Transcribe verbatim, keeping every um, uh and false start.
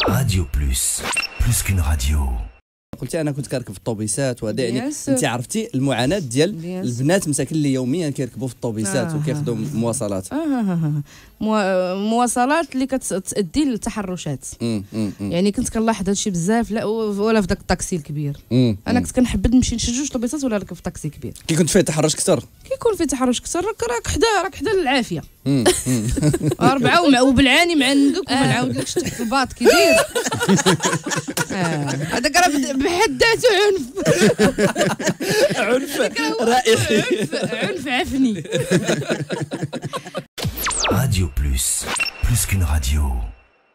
راديو بلوس، بلوس كون راديو. قلتي انا كنت كنركب في الطوبيسات وهذا، يعني Bien sûr. انت عرفتي المعاناه ديال Bien sûr. البنات مساكن اللي يوميا كيركبوا في الطوبيسات آه. وكياخذوا مواصلات. آه آه آه. موا- مواصلات اللي كتأدي للتحرشات. مم، مم، مم. يعني كنت كنلاحظ هادشي بزاف، لا ولا في داك الطاكسي الكبير. مم، انا مم. كنت كنحب نمشي نشد جوج طوبيسات ولا نركب في طاكسي كبير. كي كنت فيه تحرش اكثر. كيكون في تحرش كثر راك راك حدا راك حدا العافيه. مم، مم. أربعة ومع وبالعاني معندك وما نعاودلكش تحت الباط كي داير. آه، هذاك راه بد- بحد ذاته عنف. عنف رائحي. عنف عنف عفني. راديو بلوس، بلوس كون راديو.